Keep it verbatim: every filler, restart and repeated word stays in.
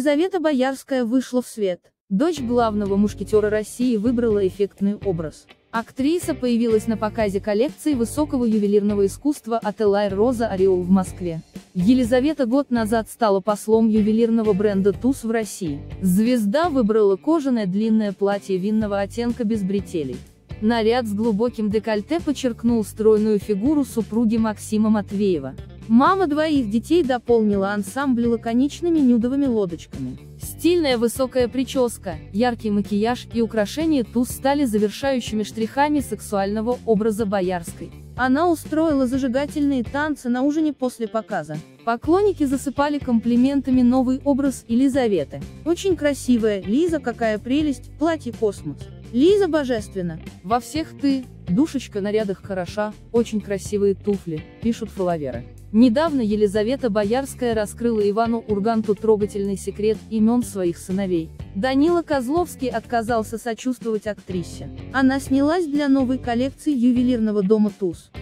Елизавета Боярская вышла в свет. Дочь главного мушкетера России выбрала эффектный образ. Актриса появилась на показе коллекции высокого ювелирного искусства от Элай Роза Ореол в Москве. Елизавета год назад стала послом ювелирного бренда туз в России. Звезда выбрала кожаное длинное платье винного оттенка без бретелей. Наряд с глубоким декольте подчеркнул стройную фигуру супруги Максима Матвеева. Мама двоих детей дополнила ансамбль лаконичными нюдовыми лодочками. Стильная высокая прическа, яркий макияж и украшения туз стали завершающими штрихами сексуального образа Боярской. Она устроила зажигательные танцы на ужине после показа. Поклонники засыпали комплиментами новый образ Елизаветы. Очень красивая, Лиза, какая прелесть, платье космос. Лиза божественна. Во всех ты, душечка, нарядах хороша, очень красивые туфли, пишут фолловеры. Недавно Елизавета Боярская раскрыла Ивану Урганту трогательный секрет имен своих сыновей. Данила Козловский отказался сочувствовать актрисе. Она снялась для новой коллекции ювелирного дома туз.